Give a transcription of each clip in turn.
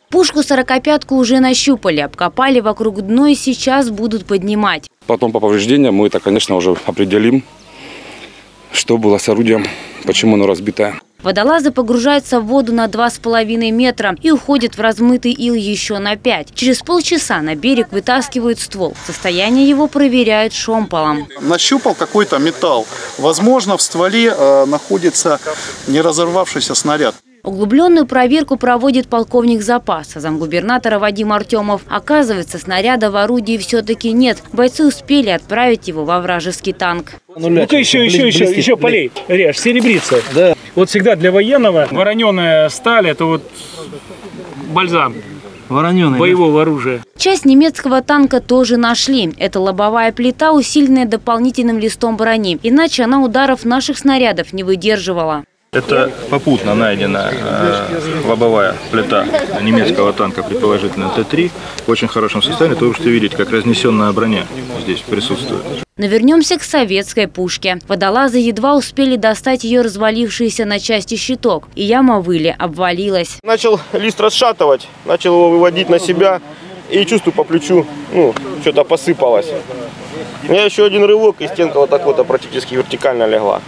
Пушку «Сорокопятку» уже нащупали, обкопали вокруг дна и сейчас будут поднимать. Потом по повреждениям мы это, конечно, уже определим, что было с орудием, почему оно разбитое. Водолазы погружаются в воду на 2,5 метра и уходят в размытый ил еще на 5. Через полчаса на берег вытаскивают ствол. Состояние его проверяют шомполом. Нащупал какой-то металл. Возможно, в стволе находится не разорвавшийся снаряд. Углубленную проверку проводит полковник запаса, замгубернатора Вадим Артемов. Оказывается, снаряда в орудии все-таки нет. Бойцы успели отправить его во вражеский танк. Ну-ка еще полей, режь, серебрица. Да. Вот всегда для военного вороненая сталь – это вот бальзам. Боевого оружия. Часть немецкого танка тоже нашли. Это лобовая плита, усиленная дополнительным листом брони. Иначе она ударов наших снарядов не выдерживала. Это попутно найдена лобовая плита немецкого танка, предположительно Т-3, в очень хорошем состоянии. То вы можете видеть, как разнесенная броня здесь присутствует. Но вернемся к советской пушке. Водолазы едва успели достать ее развалившийся на части щиток. И яма выли обвалилась. Начал лист расшатывать, начал его выводить на себя. И чувствую по плечу, что-то посыпалось. У меня еще один рывок, и стенка вот так вот практически вертикально легла.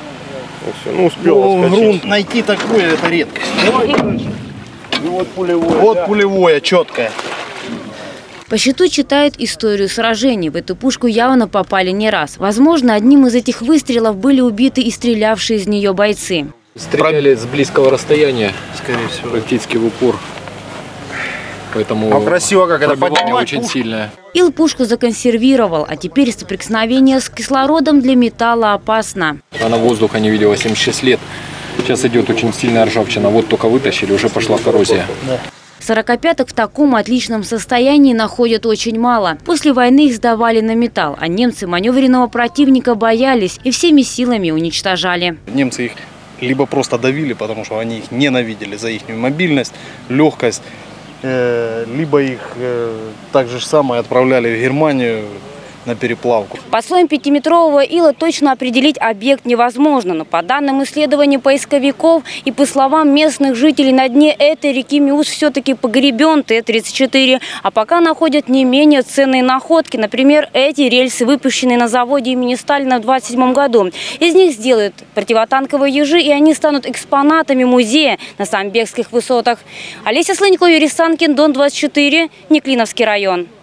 Успел грунт найти такое – это редкость. Вот пулевое. Вот пулевое, четкое. По счету читают историю сражений. В эту пушку явно попали не раз. Возможно, одним из этих выстрелов были убиты и стрелявшие из нее бойцы. Стреляли с близкого расстояния, скорее всего, практически в упор. Поэтому красиво, как это пробивание очень сильное. Ил пушку законсервировал, а теперь соприкосновение с кислородом для металла опасно. Она воздуха не видела 76 лет. Сейчас идет очень сильная ржавчина. Вот только вытащили, уже пошла коррозия. Сорокопяток в таком отличном состоянии находят очень мало. После войны их сдавали на металл, а немцы маневренного противника боялись и всеми силами уничтожали. Немцы их либо просто давили, потому что они их ненавидели за их мобильность, легкость, либо их так же самое отправляли в Германию на переплавку. По слоям 5-метрового ила точно определить объект невозможно, но по данным исследований поисковиков и по словам местных жителей, на дне этой реки Миус все-таки погребен Т-34, а пока находят не менее ценные находки. Например, эти рельсы, выпущенные на заводе имени Сталина в 1927 году. Из них сделают противотанковые ежи, и они станут экспонатами музея на Самбекских высотах. Олеся Слынько, Юрий Санкин, Дон 24, Неклиновский район.